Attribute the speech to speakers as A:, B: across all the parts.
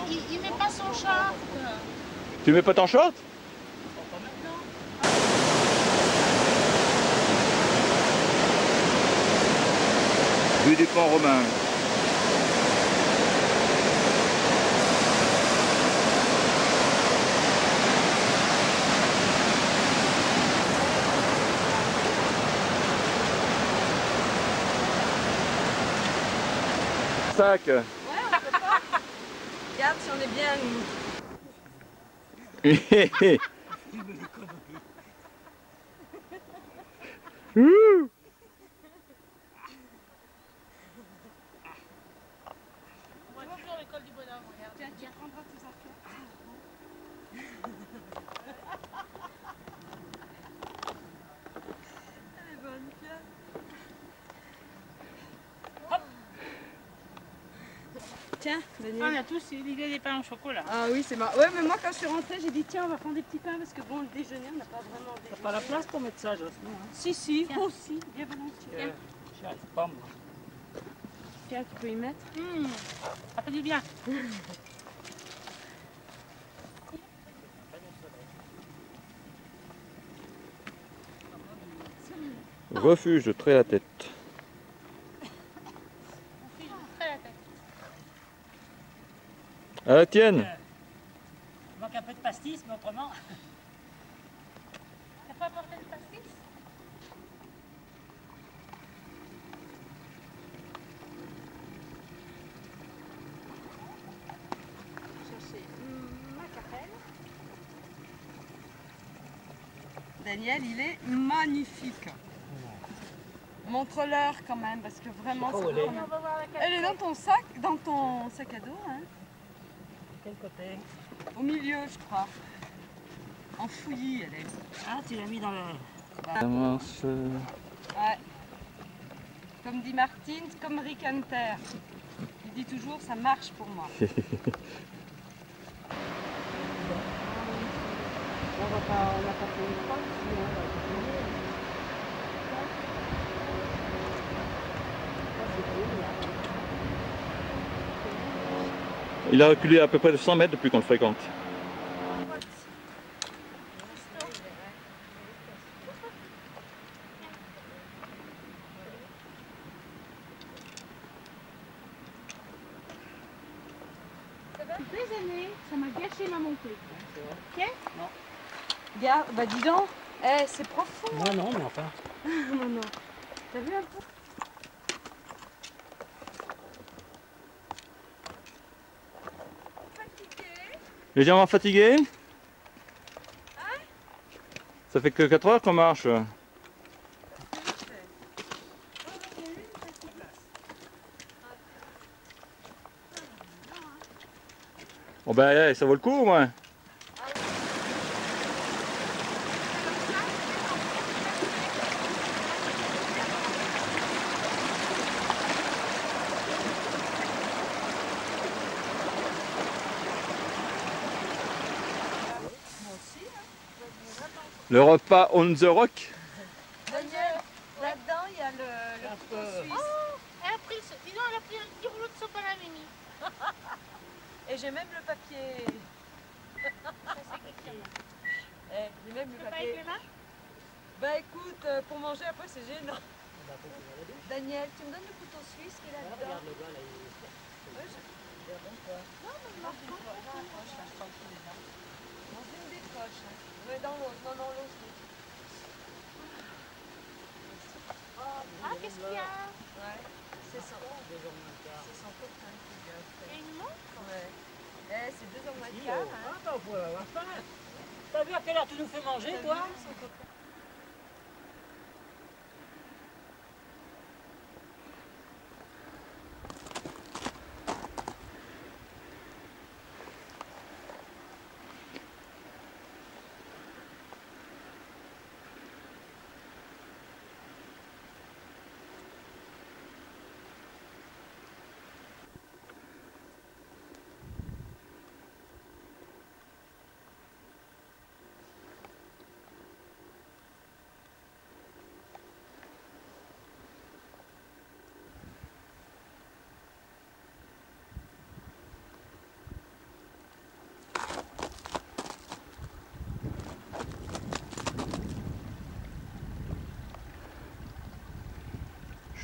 A: il met pas son short.
B: Tu mets pas ton short? Vue du pont romain. Sac.
C: Ouais, on peut pas. Regarde si on est bien nous.
A: On voit toujours l'école du bonhomme, regarde.
C: Tiens, prendras tes affaires. Elle est bonne, Pierre. Tiens, Daniel.
A: On a tous l'idée des pains au chocolat.
C: Ah oui, c'est marrant. Ouais, mais moi quand je suis rentrée, j'ai dit tiens, on va prendre des petits pains parce que bon, le déjeuner, on n'a pas vraiment déjeuné.
A: T'as pas la place pour mettre ça, Jocelyn, hein?
C: Si, si,
A: Tiens.
C: moi aussi, bien volontiers.
A: J'y arrive pas, moi.
C: Tiens, tu peux y mettre.
A: Ça fait du bien.
B: Refuge de trait à tête. À la tienne.
A: Il manque un peu de pastis, mais autrement. T'as pas apporté de pastis?
C: Chercher ma capelle. Daniel, il est magnifique. Montre-leur quand même, parce que vraiment, c'est
A: elle est.
C: vraiment... Elle est dans ton sac, à dos, hein.
A: Quel côté?
C: Au milieu, je crois. En fouillis, elle est.
A: Ah, tu l'as mis dans le...
B: Ça marche.
C: Ouais. Comme dit Martine, comme Rick Hunter. Il dit toujours, ça marche pour moi. On n'a pas fait une fois, sinon on va continuer. Ça, c'est cool, là.
B: Il a reculé à peu près de 100 mètres depuis qu'on le fréquente.
A: Des années, ça m'a gâché ma montée. Ok? Non.
C: Regarde, bah dis donc, eh, c'est profond.
A: Non, non, mais enfin.
C: Non, non. T'as vu un peu?
B: Légèrement fatigué? Ça fait que 4 heures qu'on marche. Bon ben ça vaut le coup au moins. Le repas on the rock.
C: Daniel, là-dedans, il y a le couteau suisse.
A: Oh, elle a pris dis donc, elle a pris un petit rouleau de sopa à la Mimi.
C: Et j'ai même le papier. J'ai même le
A: Tu peux pas
C: papier.
A: avec les mains?
C: Bah écoute, pour manger après c'est gênant. Daniel, tu me donnes le couteau suisse qui est là-dedans?
A: Regarde le gars là,
C: Ouais, non, mais marche pas. Dans la poche, là, tranquille, là. Dans une des poches. Hein. Ouais, dans l'autre. Non, non, l'autre.
A: Ah, qu'est-ce qu'il y a?
C: Ouais, c'est son copain qui lui a
A: Il y
C: fait.
A: a une montre?
C: Ouais. Eh, c'est 2h moins le quart. Hein.
A: Attends, faut avoir faim. T'as vu à quelle heure tu nous fais manger,
C: T'as
A: toi?
C: vu son copain?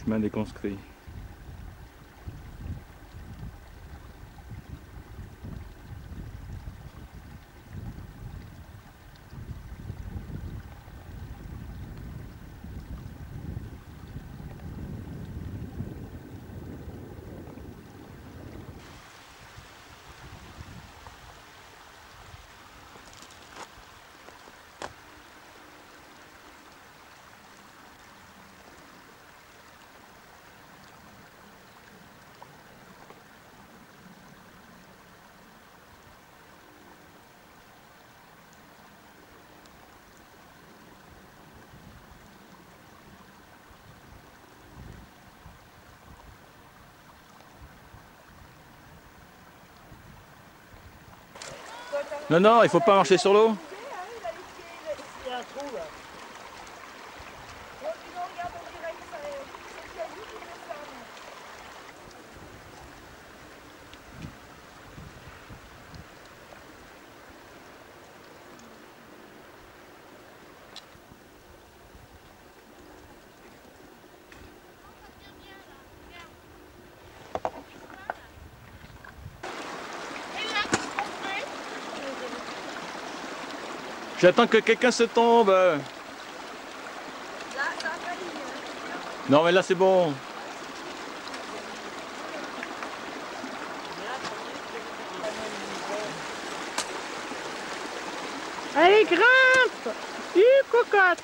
B: chemin des conscrits. Non, non, il faut pas marcher sur l'eau.
C: Il y a un trou là. Non, regarde, on dirait que c'est quasi tout le ferme.
B: J'attends que quelqu'un se tombe.
C: Là, ça a failli.
B: Non, mais là, c'est bon.
A: Allez, grimpe! Cocotte!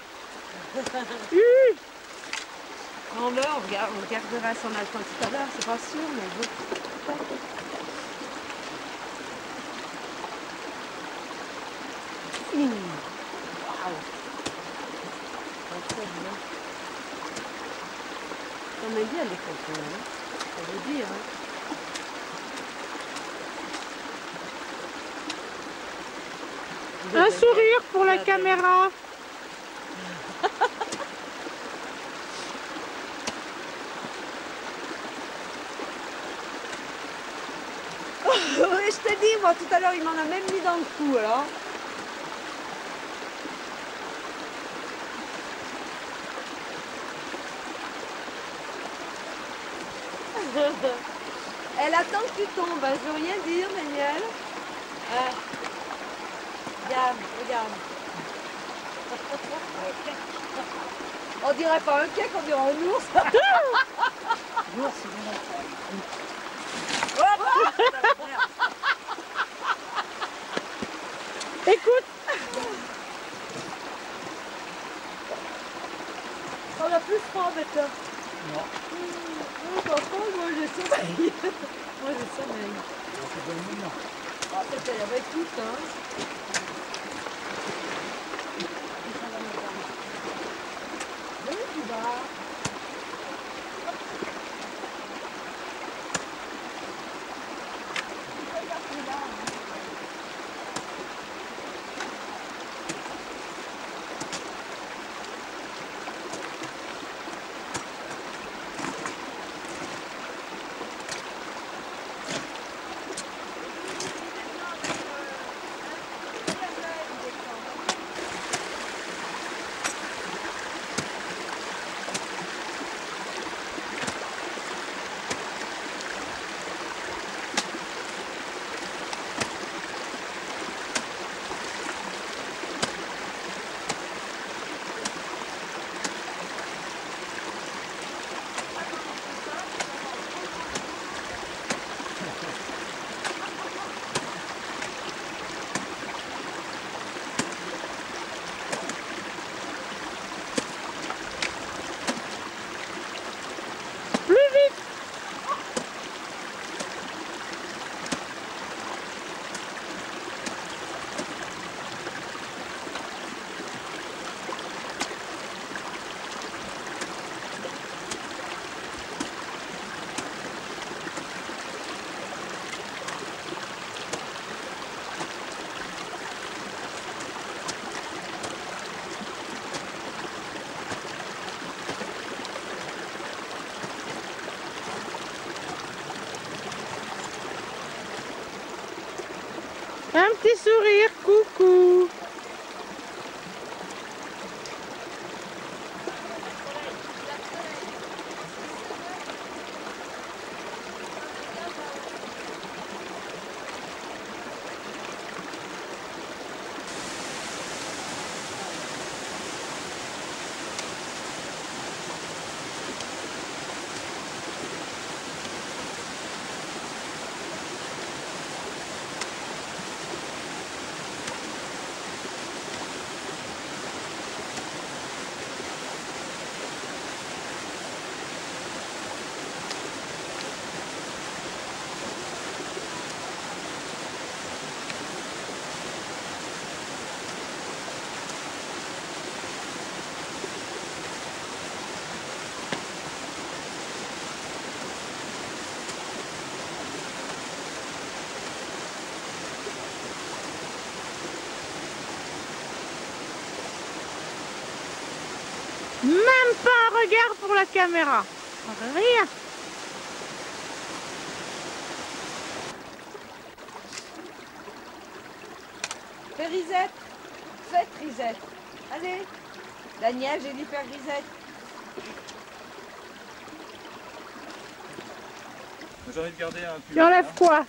C: On regardera son alcool tout à l'heure, c'est pas sûr, mais bon. Waouh! On aime bien les photos, hein? Ça veut dire, hein?
A: Un sourire pour la caméra.
C: Oui, je t'ai dit, moi tout à l'heure, il m'en a même mis dans le cou, alors. Elle attend que tu tombes, hein. Je veux rien dire, Daniel. Regarde, regarde. On dirait pas un cake, on dirait un ours. L'ours, c'est bien.
A: Écoute,
C: On a plus froid maintenant.
B: Non.
C: Moi j'ai sommeil. Moi j'ai sommeil. Ah, peut-être elle avait tout, hein. Oui, tu vas.
A: un petit sourire, coucou. regarde pour la caméra. Rien.
C: Fais Risette. Faites Risette. Allez. Daniel, j'ai dit faire Risette.
B: J'ai envie de garder un pull.
A: Tu enlèves quoi?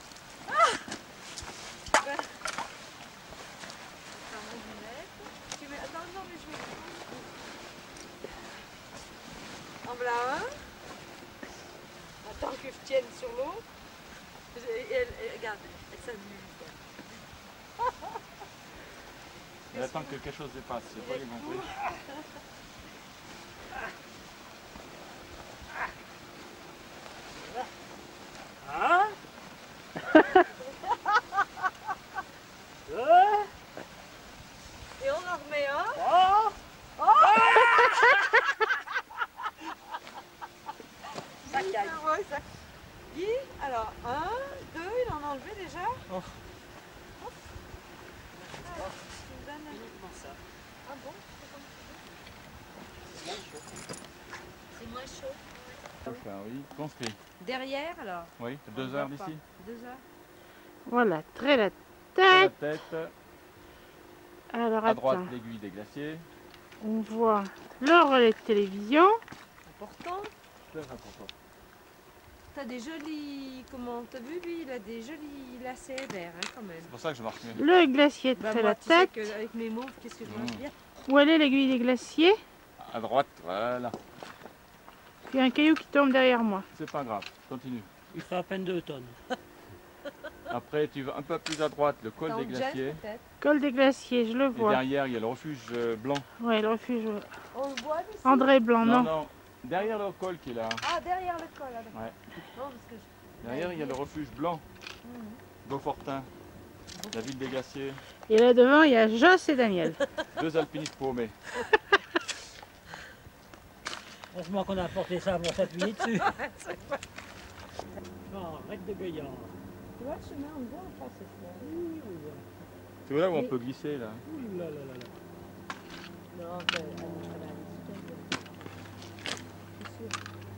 C: Tu mets... Attends, non, mais je mets... En voilà un. Attends que je tienne sur l'eau. Regarde, elle s'amuse.
B: Elle attend que quelque chose dépasse, c'est pas les compris.
D: Hein?
C: Et on en remet un.
D: Oh! Ça caille.
C: Ouais, ça... Guy, alors, un, deux, il en a enlevé déjà.
B: Oh.
C: Tu me donnes un...
D: Uniquement ça.
C: Ah bon? C'est moins chaud.
B: Enfin, oui, conscrit.
C: Derrière, alors?
B: Oui,
C: On
B: 2
C: le
B: heures
C: voit pas.
B: d'ici.
C: 2 heures.
A: Voilà, trait la
B: La
A: tête.
B: tête,
A: Alors
B: à droite
A: attends,
B: l'aiguille des glaciers.
A: on voit le relais de télévision.
C: Important.
B: Très important.
C: T'as des jolis... Comment? T'as vu, lui, il a des jolis lacets verts, hein, quand même.
B: C'est pour ça que je marche mieux.
A: Le glacier de
C: Bah,
A: trait
C: moi,
A: la
C: tu sais
A: tête.
C: qu'avec mes mots, qu'est-ce que je mange bien?
A: Où elle est l'aiguille des glaciers?
B: À droite, voilà.
A: Puis un caillou qui tombe derrière moi.
B: C'est pas grave, continue.
D: Il fait à peine 2 tonnes.
B: Après, tu vas un peu plus à droite, le col
C: T'as
B: des
C: en gel,
B: glaciers.
C: peut-être?
A: Col des glaciers, je le
B: Et
A: vois.
B: derrière, il y a le refuge blanc.
A: Ouais, le refuge.
C: On le voit, ici?
A: André Blanc, non.
B: Non, derrière le col qui est là.
C: Ah, derrière le col, alors.
B: Ouais.
C: Non, parce que...
B: Derrière, il y a le refuge blanc. Beaufortin, la ville des glaciers.
A: Et là devant, il y a Joss et Daniel.
B: 2 alpinistes paumés.
D: Heureusement qu'on a apporté ça pour s'appuyer dessus. Non, arrête de gaillard.
C: Tu vois, le chemin, on le voit en face, cette fois.
D: Ouh
B: Tu vois là où on peut glisser là.
D: là là là là.
C: Non, elle est c'est sûr.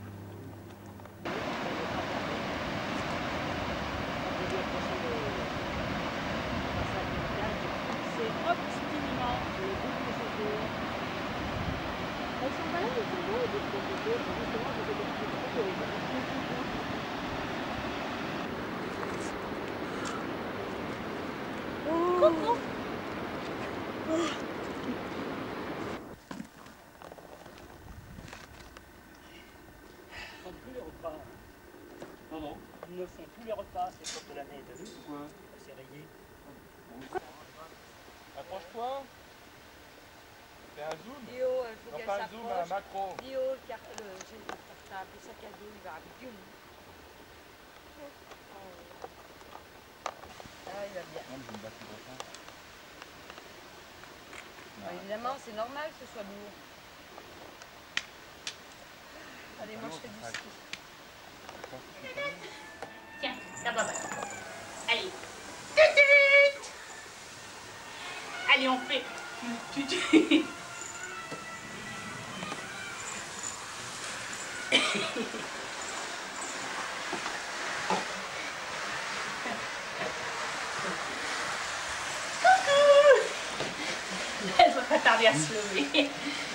D: C'est obstinément le double secours.
C: Elles sont malades, elles sont beaux, elles sont compliquées. Justement, je vais te Coucou.
D: Ils font plus les repas.
B: Pardon.
D: Ils ne font plus les repas, c'est comme de l'année, t'as vu?
B: Pourquoi?
D: C'est rayé.
B: Approche-toi. Fais un zoom.
C: Dio, il faut
B: Non,
C: qu'elle
B: pas un zoom, un
C: s'approche.
B: macro.
C: Dio, j'ai le portable, le sac à dos, il va avec Dieu. Ah, il va bien.
B: Non, mais je me bats plus longtemps.
C: Bah, évidemment, c'est normal que ce soit lourd. Allez, moi je fais du ski.
E: Tiens, ça va. Allez. Tutut. Allez, on fait. Tutut. Coucou. Elle va pas tarder à se lever.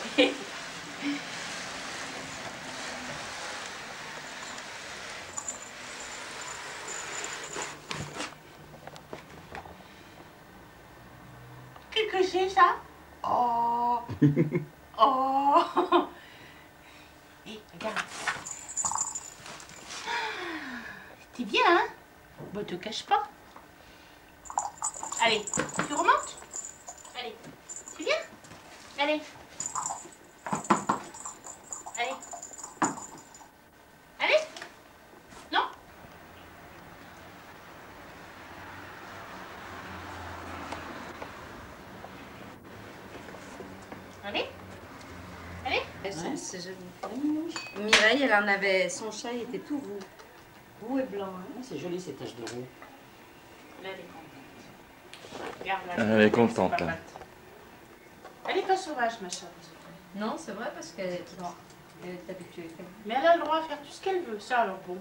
E: Qu'est-ce que c'est ça? Oh! Oh! Hé, regarde. T'es bien, hein? Bon, te cache pas. Allez, tu remontes? Allez, tu viens? Allez. Allez. Allez? Non? Allez. Allez.
C: C'est joli. Mireille, elle en avait, son chat il était tout roux. Roux et blanc. Hein.
D: C'est joli ces taches de roux.
E: Là, elle est contente. Regarde, là,
B: Elle est contente,
E: c'est pas
B: là.
E: mal. Elle est pas sauvage, ma chérie.
C: Non, c'est vrai parce qu'elle est... Elle est habituée.
A: Mais elle a le droit à faire tout ce qu'elle veut, ça alors bon.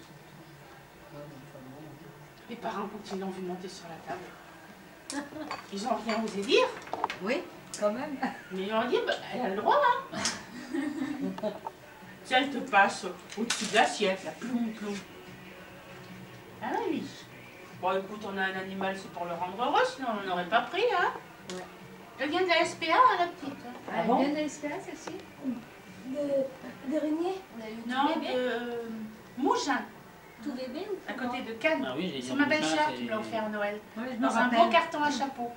A: Les parents, quand ils l'ont vu monter sur la table, ils n'ont rien osé dire.
C: Oui, quand même.
A: Mais ils ont dit, bah, elle a le droit, hein. Si elle te passe au-dessus de l'assiette, la ploum, ploum. Ah oui. Bon, écoute, on a un animal, c'est pour le rendre heureux, sinon on n'aurait pas pris, hein.
C: Ouais.
A: Elle vient de la SPA, hein, la petite.
C: Ah bon? Elle vient de la SPA, celle-ci?
E: De Régnier.
C: On a eu
A: Non,
C: tout bébé.
A: Mougin,
E: Tout bébé ou
A: à
E: comment?
A: côté de Cannes.
D: Ah oui, j'ai dit
A: C'est ma
D: Mougin,
A: belle-sœur
D: c'est-
A: qui me l'a offert à Noël.
C: Oui, je me
A: Dans un
C: rappelle.
A: beau carton à chapeau.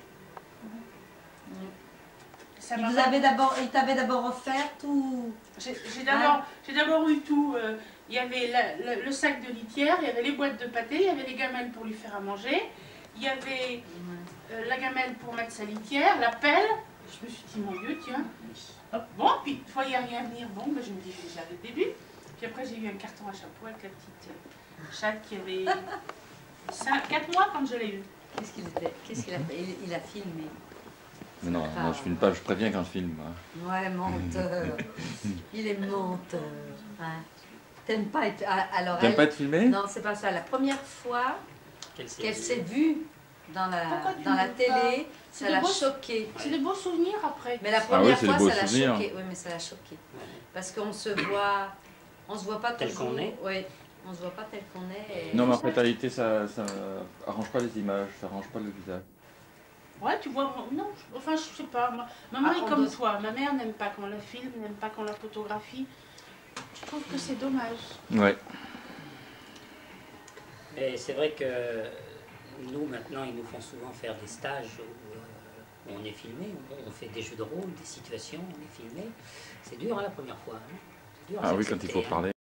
A: Ça
C: Il
A: m'a
C: vous
A: pas-
C: avait d'abord, il t'avait d'abord offert tout.
A: J'ai d'abord eu tout. Il y avait le sac de litière, il y avait les boîtes de pâté, il y avait les gamelles pour lui faire à manger, il y avait la gamelle pour mettre sa litière, la pelle. Je me suis dit, mon Dieu, tiens. Hop, bon, puis une fois il n'y a rien à venir, bon, ben, je me dis déjà le début. Puis après, j'ai eu un carton à chapeau avec la petite chatte qui avait 4 mois quand je l'ai eu.
C: Qu'est-ce qu'il a fait? Il a filmé.
B: Mais non, moi, je filme pas, je préviens quand je filme. Moi.
C: Ouais, menteur. Il est menteur. Hein. T'aimes pas être. Alors
B: T'aimes
C: elle-
B: pas être filmé?
C: Non, c'est pas ça. La première fois qu'elle s'est vue dans
A: Pourquoi tu
C: la
A: ne veux
C: télé,
A: C'est
C: ça
A: de
C: l'a
A: beaux-
C: choquée.
A: C'est des beaux souvenirs après.
C: Mais la
B: Ah oui,
C: première
B: c'est
C: fois,
B: le beau
C: ça l'a
B: souvenir.
C: choquée. Oui, mais ça l'a choquée. Parce qu'on se voit pas
D: Tel
C: toujours.
D: qu'on est.
C: Oui, on se voit pas tel qu'on est. Et-
B: Non, mais en réalité, ça arrange pas les images, ça arrange pas le visage.
A: Ouais, tu vois, non, enfin, je sais pas. Maman
C: Ah,
A: est
C: on
A: comme
C: doit-
A: toi. Ma mère n'aime pas qu'on la filme, n'aime pas qu'on la photographie. Je trouve que c'est dommage.
B: Ouais.
D: Et c'est vrai que nous, maintenant, ils nous font souvent faire des stages où on est filmé, on fait des jeux de rôle, des situations, on est filmé. C'est dur hein, la première fois. Hein. C'est dur à
B: Ah oui, quand il
D: s'accepter,
B: faut
D: hein.
B: parler.